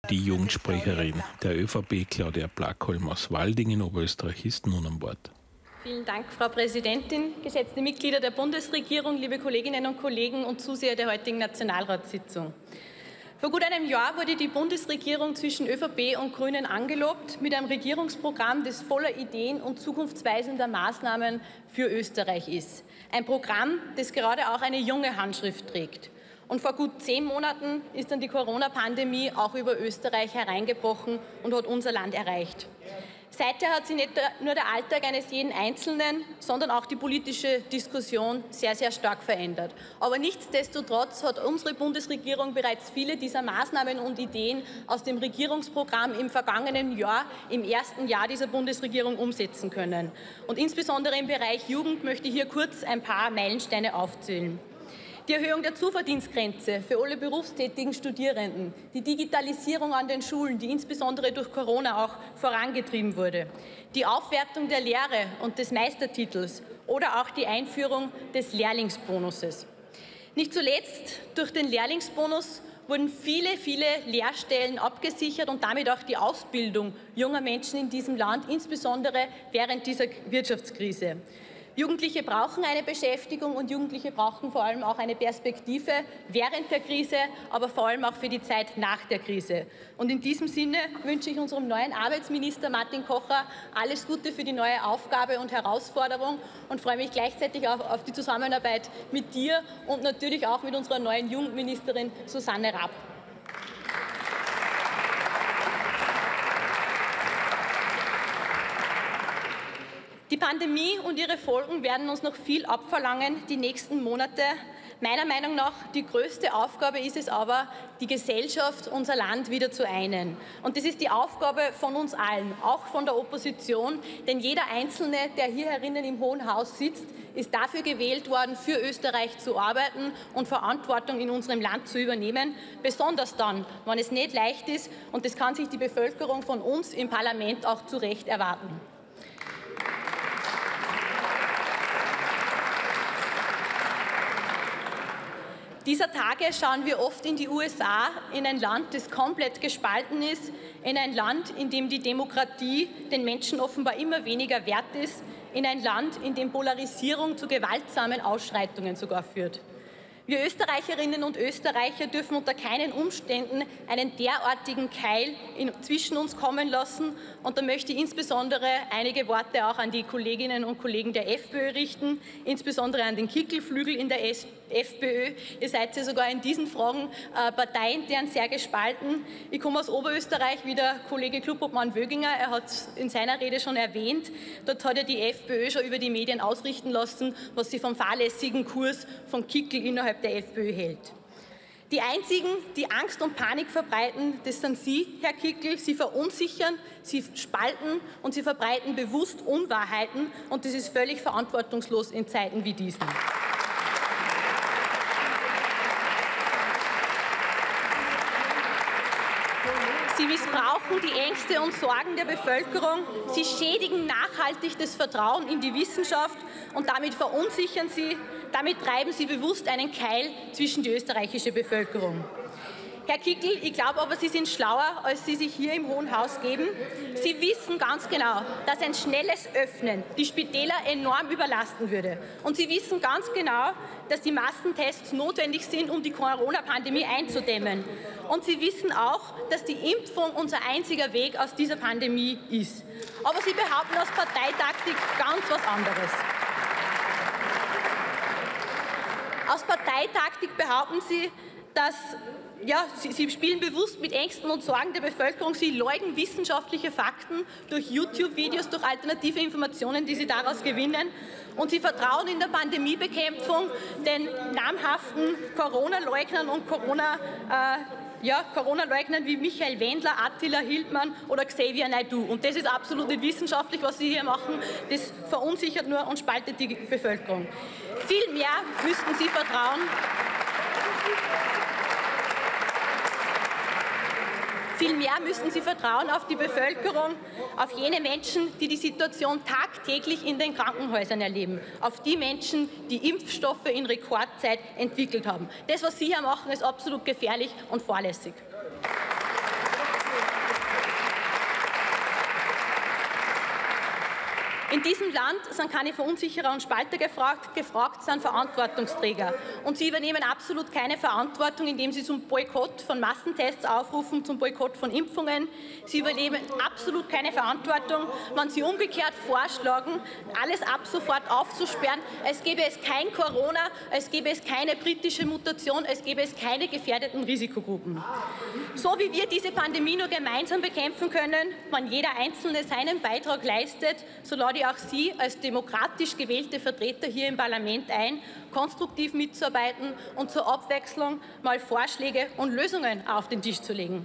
Die Jugendsprecherin der ÖVP, Claudia Blackholm aus Walding in Oberösterreich, ist nun an Bord. Vielen Dank, Frau Präsidentin, geschätzte Mitglieder der Bundesregierung, liebe Kolleginnen und Kollegen und Zuseher der heutigen Nationalratssitzung. Vor gut einem Jahr wurde die Bundesregierung zwischen ÖVP und Grünen angelobt mit einem Regierungsprogramm, das voller Ideen und zukunftsweisender Maßnahmen für Österreich ist. Ein Programm, das gerade auch eine junge Handschrift trägt. Und vor gut 10 Monaten ist dann die Corona-Pandemie auch über Österreich hereingebrochen und hat unser Land erreicht. Seither hat sich nicht nur der Alltag eines jeden Einzelnen, sondern auch die politische Diskussion sehr, sehr stark verändert. Aber nichtsdestotrotz hat unsere Bundesregierung bereits viele dieser Maßnahmen und Ideen aus dem Regierungsprogramm im vergangenen Jahr, im ersten Jahr dieser Bundesregierung umsetzen können. Und insbesondere im Bereich Jugend möchte ich hier kurz ein paar Meilensteine aufzählen. Die Erhöhung der Zuverdienstgrenze für alle berufstätigen Studierenden, die Digitalisierung an den Schulen, die insbesondere durch Corona auch vorangetrieben wurde, die Aufwertung der Lehre und des Meistertitels oder auch die Einführung des Lehrlingsbonuses. Nicht zuletzt durch den Lehrlingsbonus wurden viele Lehrstellen abgesichert und damit auch die Ausbildung junger Menschen in diesem Land, insbesondere während dieser Wirtschaftskrise. Jugendliche brauchen eine Beschäftigung und Jugendliche brauchen vor allem auch eine Perspektive während der Krise, aber vor allem auch für die Zeit nach der Krise. Und in diesem Sinne wünsche ich unserem neuen Arbeitsminister Martin Kocher alles Gute für die neue Aufgabe und Herausforderung und freue mich gleichzeitig auch auf die Zusammenarbeit mit dir und natürlich auch mit unserer neuen Jugendministerin Susanne Raab. Die Pandemie und ihre Folgen werden uns noch viel abverlangen, die nächsten Monate. Meiner Meinung nach die größte Aufgabe ist es aber, die Gesellschaft, unser Land wieder zu einen. Und das ist die Aufgabe von uns allen, auch von der Opposition. Denn jeder Einzelne, der hier herinnen im Hohen Haus sitzt, ist dafür gewählt worden, für Österreich zu arbeiten und Verantwortung in unserem Land zu übernehmen. Besonders dann, wenn es nicht leicht ist. Und das kann sich die Bevölkerung von uns im Parlament auch zu Recht erwarten. Dieser Tage schauen wir oft in die USA, in ein Land, das komplett gespalten ist, in ein Land, in dem die Demokratie den Menschen offenbar immer weniger wert ist, in ein Land, in dem Polarisierung zu gewaltsamen Ausschreitungen sogar führt. Wir Österreicherinnen und Österreicher dürfen unter keinen Umständen einen derartigen Keil zwischen uns kommen lassen. Und da möchte ich insbesondere einige Worte auch an die Kolleginnen und Kollegen der FPÖ richten, insbesondere an den Kickelflügel in der FPÖ. Ihr seid ja sogar in diesen Fragen parteiintern sehr gespalten. Ich komme aus Oberösterreich, wie der Kollege Klub-Obmann-Wöginger, er hat es in seiner Rede schon erwähnt. Dort hat ja die FPÖ schon über die Medien ausrichten lassen, was sie vom fahrlässigen Kurs von Kickel innerhalb der FPÖ hält. Die einzigen, die Angst und Panik verbreiten, das sind Sie, Herr Kickel. Sie verunsichern, Sie spalten und Sie verbreiten bewusst Unwahrheiten. Und das ist völlig verantwortungslos in Zeiten wie diesen. Sie missbrauchen die Ängste und Sorgen der Bevölkerung. Sie schädigen nachhaltig das Vertrauen in die Wissenschaft und damit verunsichern Sie, damit treiben Sie bewusst einen Keil zwischen die österreichische Bevölkerung. Herr Kickel, ich glaube aber, Sie sind schlauer, als Sie sich hier im Hohen Haus geben. Sie wissen ganz genau, dass ein schnelles Öffnen die Spitäler enorm überlasten würde. Und Sie wissen ganz genau, dass die Massentests notwendig sind, um die Corona-Pandemie einzudämmen. Und Sie wissen auch, dass die Impfung unser einziger Weg aus dieser Pandemie ist. Aber Sie behaupten aus Parteitaktik ganz was anderes. Aus Parteitaktik behaupten Sie, dass Sie spielen bewusst mit Ängsten und Sorgen der Bevölkerung. Sie leugnen wissenschaftliche Fakten durch YouTube-Videos, durch alternative Informationen, die Sie daraus gewinnen. Und Sie vertrauen in der Pandemiebekämpfung den namhaften Corona-Leugnern und Corona-Leugnern wie Michael Wendler, Attila Hildmann oder Xavier Naidoo. Und das ist absolut nicht wissenschaftlich, was Sie hier machen. Das verunsichert nur und spaltet die Bevölkerung. Vielmehr müssten Sie vertrauen. Vielmehr müssen Sie vertrauen auf die Bevölkerung, auf jene Menschen, die die Situation tagtäglich in den Krankenhäusern erleben, auf die Menschen, die Impfstoffe in Rekordzeit entwickelt haben. Das, was Sie hier machen, ist absolut gefährlich und fahrlässig. In diesem Land sind keine Verunsicherer und Spalter gefragt sind Verantwortungsträger. Und sie übernehmen absolut keine Verantwortung, indem sie zum Boykott von Massentests aufrufen, zum Boykott von Impfungen. Sie übernehmen absolut keine Verantwortung, wenn sie umgekehrt vorschlagen, alles ab sofort aufzusperren. Es gäbe es kein Corona, es gäbe es keine britische Mutation, es gäbe es keine gefährdeten Risikogruppen. So wie wir diese Pandemie nur gemeinsam bekämpfen können, wenn jeder Einzelne seinen Beitrag leistet, so lade ich auch Sie als demokratisch gewählte Vertreter hier im Parlament ein, konstruktiv mitzuarbeiten und zur Abwechslung mal Vorschläge und Lösungen auf den Tisch zu legen.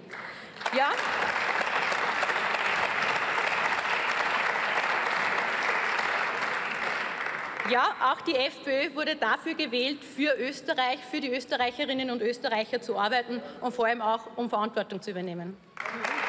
Ja, auch die FPÖ wurde dafür gewählt, für Österreich, für die Österreicherinnen und Österreicher zu arbeiten und vor allem auch, um Verantwortung zu übernehmen.